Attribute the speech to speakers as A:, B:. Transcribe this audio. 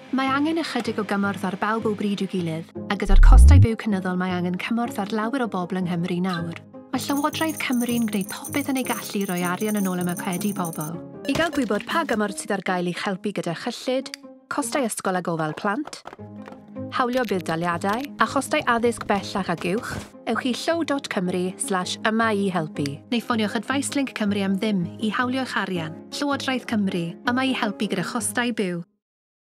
A: Mae angen ychydig o gymorth ar bawb o bryd i'w gilydd, a gyda'r costau byw cynyddol mae angen cymorth ar lawer o bobl yng Nghymru nawr. Mae Llywodraeth Cymru'n gwneud popeth yn ei gallu roi arian yn ôl y macedi pobl. I gael gwybod pa gymorth sydd ar gael i'ch helpu gyda chyllid, costau ysgol a gofal plant, hawlio budd-daliadau a chostau addysg bellach ag uwch, ewch i llaw.cymru/yma i helpu. Neu ffoniwch Advicelink Cymru am ddim i hawlio eich arian. Llywodraeth Cymru, yma i helpu gyda chostau byw.